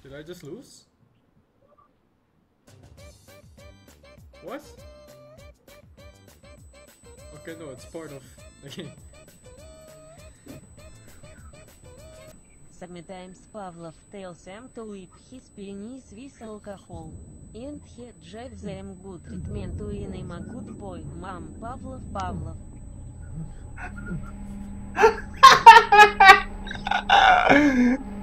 Did I just lose? What? Okay, no, it's part of the game. Sometimes Pavlov tells him to leave his penis with alcohol. And he gives them good treatment to him a good boy. Mom, Pavlov, Pavlov.